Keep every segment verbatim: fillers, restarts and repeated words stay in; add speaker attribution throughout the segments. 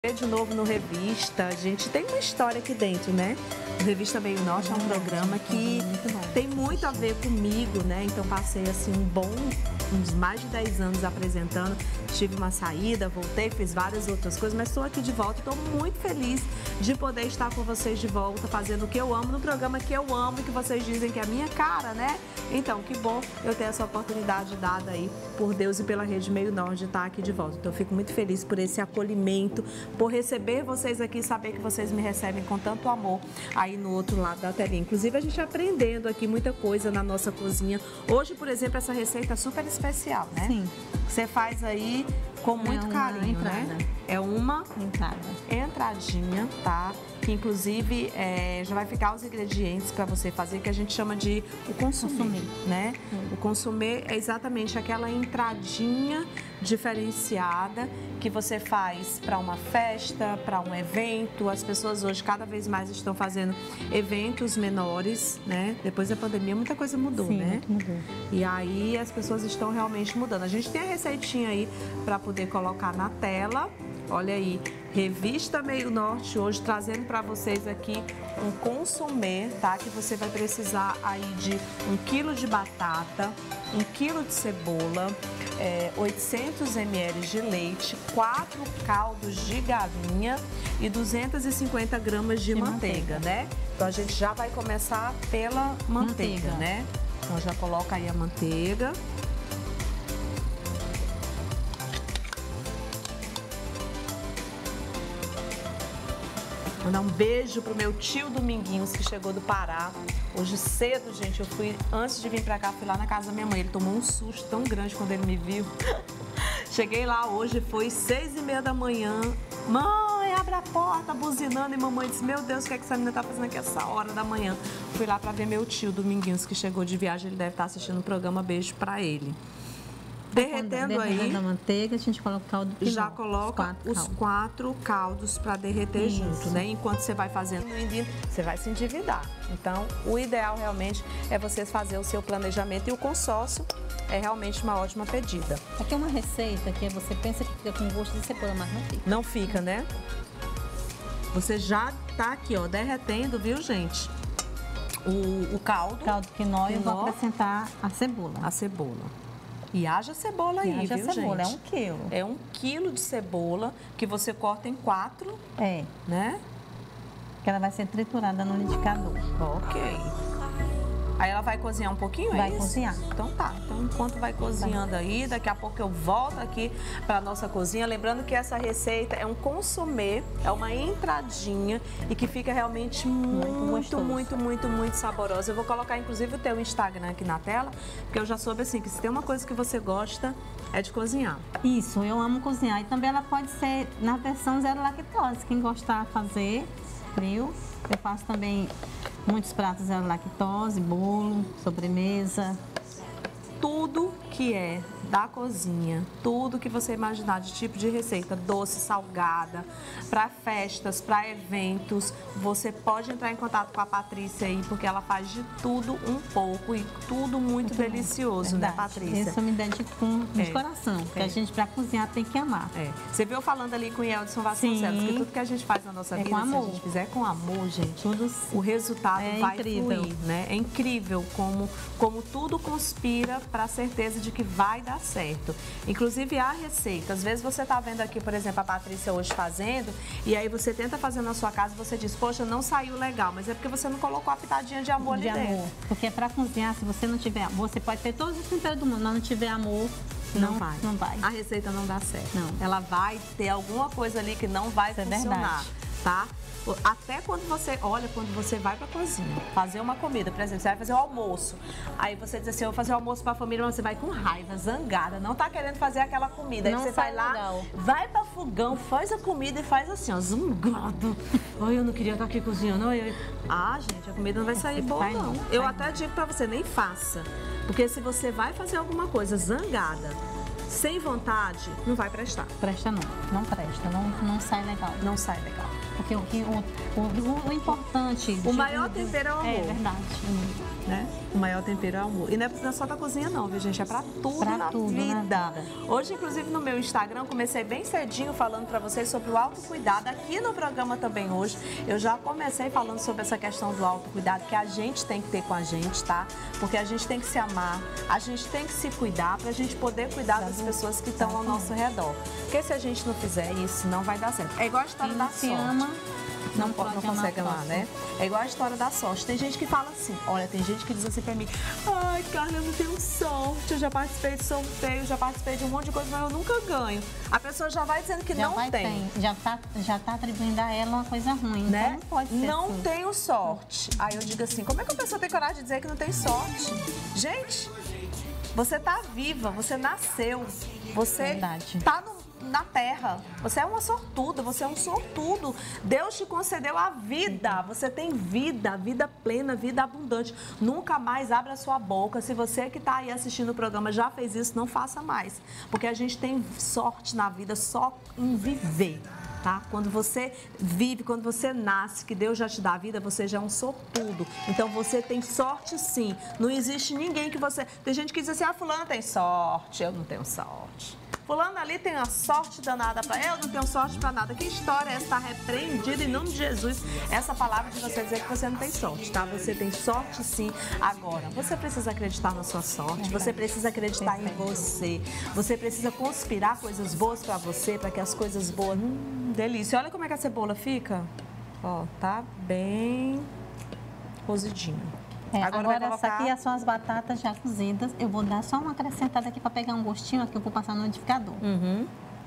Speaker 1: De novo no Revista, a gente tem uma história aqui dentro, né? O Revista Meio Norte é um programa que tem muito a ver comigo, né? Então passei assim um bom, uns mais de dez anos apresentando. Tive uma saída, voltei, fiz várias outras coisas, mas estou aqui de volta. Estou muito feliz de poder estar com vocês de volta, fazendo o que eu amo, no programa que eu amo e que vocês dizem que é a minha cara, né? Então, que bom eu ter essa oportunidade dada aí por Deus e pela Rede Meio Norte de estar aqui de volta. Então, eu fico muito feliz por esse acolhimento, por receber vocês aqui e saber que vocês me recebem com tanto amor aí no outro lado da telinha. Inclusive, a gente aprendendo aqui muita coisa na nossa cozinha. Hoje, por exemplo, essa receita é super especial, né?
Speaker 2: Sim.
Speaker 1: Você faz aí com muito
Speaker 2: é
Speaker 1: carinho,
Speaker 2: entrada.
Speaker 1: né? É uma
Speaker 2: entrada.
Speaker 1: entradinha, tá? Que inclusive é, já vai ficar os ingredientes para você fazer, que a gente chama de o consumê,
Speaker 2: consumê.
Speaker 1: né? Hum. O consumê é exatamente aquela entradinha diferenciada que você faz para uma festa, para um evento. As pessoas hoje cada vez mais estão fazendo eventos menores, né? Depois da pandemia muita coisa mudou,
Speaker 2: Sim,
Speaker 1: né?
Speaker 2: Mudou.
Speaker 1: E aí as pessoas estão realmente mudando. A gente tem a receitinha aí para poder colocar na tela. Olha aí, Revista Meio Norte hoje trazendo para vocês aqui um consumê, tá? Que você vai precisar aí de um quilo de batata, um quilo de cebola, é, oitocentos mililitros de leite, quatro caldos de galinha e duzentas e cinquenta gramas de, de manteiga, manteiga, né? Então a gente já vai começar pela manteiga, manteiga, né? Então já coloca aí a manteiga. Mandar um beijo pro meu tio Dominguinhos, que chegou do Pará. Hoje cedo, gente, eu fui, antes de vir pra cá, fui lá na casa da minha mãe. Ele tomou um susto tão grande quando ele me viu. Cheguei lá hoje, foi seis e meia da manhã. Mãe, abre a porta, buzinando. E mamãe disse, meu Deus, o que é que essa menina tá fazendo aqui essa hora da manhã? Fui lá pra ver meu tio Dominguinhos, que chegou de viagem. Ele deve estar assistindo o programa. Beijo pra ele. Derretendo aí,
Speaker 2: derretendo a manteiga, a gente coloca o caldo quinó,
Speaker 1: já coloca os quatro, os quatro caldos para derreter Isso. junto, né? Enquanto você vai fazendo, você vai se endividar. Então, o ideal realmente é vocês fazer o seu planejamento e o consórcio é realmente uma ótima pedida.
Speaker 2: Aqui é uma receita que você pensa que fica com gosto de cebola, mas não fica.
Speaker 1: Não fica, né? Você já tá aqui, ó, derretendo, viu, gente? O, o caldo.
Speaker 2: O caldo quinó, e eu vou acrescentar a cebola.
Speaker 1: A cebola. E haja cebola aí,
Speaker 2: haja
Speaker 1: viu,
Speaker 2: cebola,
Speaker 1: gente?
Speaker 2: é um quilo.
Speaker 1: É um quilo de cebola que você corta em quatro.
Speaker 2: É.
Speaker 1: Né?
Speaker 2: Que ela vai ser triturada no liquidificador.
Speaker 1: Ok. Aí ela vai cozinhar um pouquinho, é
Speaker 2: Vai
Speaker 1: isso?
Speaker 2: cozinhar.
Speaker 1: Então tá. Então enquanto vai cozinhando aí, daqui a pouco eu volto aqui para nossa cozinha. Lembrando que essa receita é um consomê, é uma entradinha e que fica realmente muito, muito, muito, muito, muito saborosa. Eu vou colocar inclusive o teu Instagram aqui na tela, porque eu já soube assim que se tem uma coisa que você gosta é de cozinhar.
Speaker 2: Isso, eu amo cozinhar. E também ela pode ser na versão zero lactose. Quem gostar de fazer frio, eu faço também muitos pratos zero lactose, bolo, sobremesa.
Speaker 1: Tudo que é da cozinha, tudo que você imaginar de tipo de receita, doce, salgada, para festas, para eventos, você pode entrar em contato com a Patrícia aí, porque ela faz de tudo um pouco e tudo muito, muito delicioso,
Speaker 2: verdade.
Speaker 1: Né, Patrícia?
Speaker 2: Isso eu me dedico com de é. coração, porque é. a gente para cozinhar tem que amar.
Speaker 1: É. Você viu falando ali com o Yeldson Vasconcelos, que tudo que a gente faz na nossa
Speaker 2: é
Speaker 1: vida,
Speaker 2: com amor.
Speaker 1: se a gente fizer com amor, gente,
Speaker 2: tudo
Speaker 1: o resultado
Speaker 2: é
Speaker 1: vai
Speaker 2: incrível.
Speaker 1: fluir, né? É incrível como, como tudo conspira para a certeza de que vai dar certo. Inclusive a receita, às vezes você tá vendo aqui, por exemplo, a Patrícia hoje fazendo, e aí você tenta fazer na sua casa e você diz, poxa, não saiu legal, mas é porque você não colocou a pitadinha de amor
Speaker 2: de
Speaker 1: ali
Speaker 2: amor.
Speaker 1: dentro.
Speaker 2: Porque para cozinhar, se você não tiver amor, você pode ter todos os temperos do mundo, mas não tiver amor, não, não vai. Não vai.
Speaker 1: A receita não dá certo.
Speaker 2: Não.
Speaker 1: Ela vai ter alguma coisa ali que não vai
Speaker 2: Isso
Speaker 1: funcionar,
Speaker 2: é verdade.
Speaker 1: tá? Até quando você, olha, quando você vai pra cozinha fazer uma comida, por exemplo, você vai fazer o almoço, aí você diz assim, eu vou fazer o almoço pra família, mas você vai com raiva, zangada, não tá querendo fazer aquela comida, aí
Speaker 2: não
Speaker 1: você vai lá,
Speaker 2: legal.
Speaker 1: vai pra fogão, faz a comida e faz assim, ó, zangado. Ai, eu não queria estar aqui cozinhando. Ai, ai. Ah, gente, a comida não vai sair boa, não. Eu até digo pra você, nem faça, porque se você vai fazer alguma coisa zangada, sem vontade, não vai prestar.
Speaker 2: Presta não, não presta, não, não sai legal.
Speaker 1: Não sai legal.
Speaker 2: Porque o, que, o, o, o importante...
Speaker 1: O maior tempero é o amor.
Speaker 2: É verdade.
Speaker 1: Né? O maior tempero é o amor. E não é só da cozinha não, viu, gente? É pra tudo,
Speaker 2: pra
Speaker 1: na,
Speaker 2: tudo
Speaker 1: vida.
Speaker 2: na vida.
Speaker 1: Hoje, inclusive, no meu Instagram, comecei bem cedinho falando pra vocês sobre o autocuidado. Aqui no programa também hoje, eu já comecei falando sobre essa questão do autocuidado que a gente tem que ter com a gente, tá? Porque a gente tem que se amar, a gente tem que se cuidar pra gente poder cuidar das pessoas que estão ao nosso redor. Porque se a gente não fizer isso, não vai dar certo. É igual a história da sorte.
Speaker 2: ama,
Speaker 1: Não, não, não consegue amar, né? É igual a história da sorte. Tem gente que fala assim, olha, tem gente que diz assim pra mim, ai, Carla, eu não tenho sorte, eu já participei de sorteio, já participei de um monte de coisa, mas eu nunca ganho. A pessoa já vai dizendo que
Speaker 2: já
Speaker 1: não
Speaker 2: vai
Speaker 1: tem.
Speaker 2: tem. Já tá, já tá atribuindo a ela uma coisa ruim,
Speaker 1: né?
Speaker 2: Então não pode ser
Speaker 1: Não
Speaker 2: assim.
Speaker 1: tenho sorte. Aí eu digo assim, como é que a pessoa tem coragem de dizer que não tem sorte? Gente, você tá viva, você nasceu, você
Speaker 2: Verdade.
Speaker 1: tá no na terra, você é uma sortuda, você é um sortudo. Deus te concedeu a vida, você tem vida, vida plena, vida abundante. Nunca mais abra sua boca. Se você que está aí assistindo o programa já fez isso, não faça mais, porque a gente tem sorte na vida só em viver. Tá? Quando você vive, quando você nasce, que Deus já te dá a vida, você já é um sortudo. Então você tem sorte sim. Não existe ninguém que você... Tem gente que diz assim, ah, fulano tem sorte, eu não tenho sorte. Fulano ali tem uma sorte danada para eu não tenho sorte para nada. Que história é essa? Está repreendida em nome de Jesus. Essa palavra de você dizer que você não tem sorte, tá? Você tem sorte sim. Agora, você precisa acreditar na sua sorte. Você precisa acreditar em você. Você precisa conspirar coisas boas para você, para que as coisas boas... Hum, delícia. Olha como é que a cebola fica. Ó, tá bem cozidinha.
Speaker 2: É,
Speaker 1: agora
Speaker 2: agora
Speaker 1: colocar...
Speaker 2: essa aqui são as batatas já cozidas. Eu vou dar só uma acrescentada aqui para pegar um gostinho, aqui eu vou passar no liquidificador.
Speaker 1: Uhum.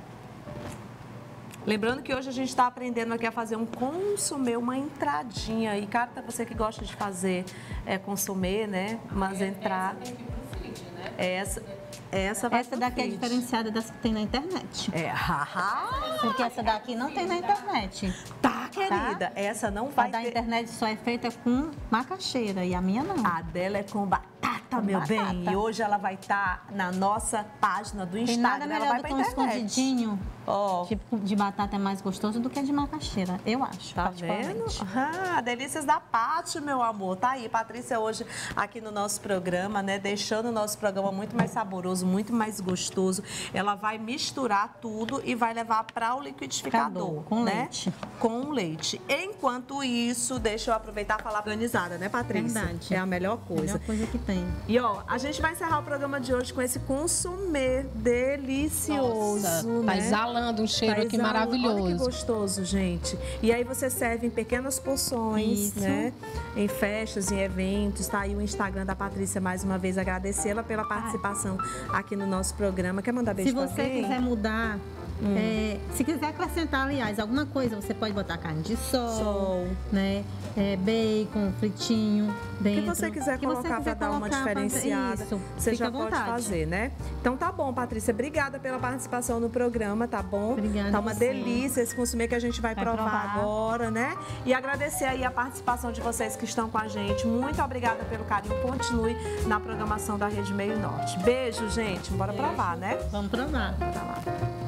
Speaker 1: Lembrando que hoje a gente está aprendendo aqui a fazer um consomê, uma entradinha. E, cara, você que gosta de fazer é, consomê, né? Mas entrar... Essa, essa vai
Speaker 2: Essa daqui é diferenciada das que tem na internet.
Speaker 1: É, haha.
Speaker 2: Porque essa daqui não tem na internet.
Speaker 1: Tá, querida. Tá? Essa não vai
Speaker 2: ter. A da
Speaker 1: ter...
Speaker 2: internet só é feita com macaxeira e a minha não.
Speaker 1: A dela é com batata, meu
Speaker 2: batata.
Speaker 1: bem. E hoje ela vai estar tá na nossa página do Instagram.
Speaker 2: Tem nada melhor
Speaker 1: ela vai
Speaker 2: do que
Speaker 1: pra
Speaker 2: um
Speaker 1: internet.
Speaker 2: escondidinho.
Speaker 1: Oh.
Speaker 2: Tipo, de batata é mais gostoso do que de macaxeira, eu acho.
Speaker 1: Tá vendo? Ah, delícias da Pati, meu amor. Tá aí, Patrícia, hoje aqui no nosso programa, né? Deixando o nosso programa muito mais saboroso, muito mais gostoso. Ela vai misturar tudo e vai levar para o liquidificador.
Speaker 2: Com
Speaker 1: né?
Speaker 2: leite.
Speaker 1: Com leite. Enquanto isso, deixa eu aproveitar e falar organizada, né, Patrícia?
Speaker 2: Verdade.
Speaker 1: É a melhor coisa.
Speaker 2: A melhor coisa que tem.
Speaker 1: E ó, a gente vai encerrar o programa de hoje com esse consomê delicioso.
Speaker 3: Nossa,
Speaker 1: né?
Speaker 3: Tá exalando um cheiro
Speaker 1: tá
Speaker 3: aqui
Speaker 1: exalando.
Speaker 3: maravilhoso.
Speaker 1: Olha que gostoso, gente. E aí você serve em pequenas porções,
Speaker 2: Isso.
Speaker 1: né? Em festas, em eventos. Tá aí o Instagram da Patrícia, mais uma vez, agradecê-la pela participação aqui no nosso programa. Quer mandar beijo
Speaker 2: Se
Speaker 1: pra
Speaker 2: você
Speaker 1: alguém?
Speaker 2: quiser mudar, hum. é, se quiser acrescentar, aliás, alguma coisa, você pode botar carne de sol,
Speaker 1: Sol.
Speaker 2: né? É, bacon, fritinho dentro.
Speaker 1: O que você quiser
Speaker 2: que
Speaker 1: colocar para dar uma diferenciada,
Speaker 2: isso,
Speaker 1: você já
Speaker 2: à
Speaker 1: pode
Speaker 2: vontade.
Speaker 1: fazer, né? Então tá bom, Patrícia. Obrigada pela participação no programa, tá bom?
Speaker 2: Obrigada
Speaker 1: Tá uma
Speaker 2: você.
Speaker 1: delícia esse consumir que a gente vai,
Speaker 2: Vai
Speaker 1: provar,
Speaker 2: provar.
Speaker 1: agora, né? E agradecer aí a participação de vocês que estão com a gente. Muito obrigada pelo carinho. Continue na programação da Rede Meio Norte. Beijo, gente. Bora provar, né?
Speaker 2: Vamos provar.
Speaker 1: Tá lá.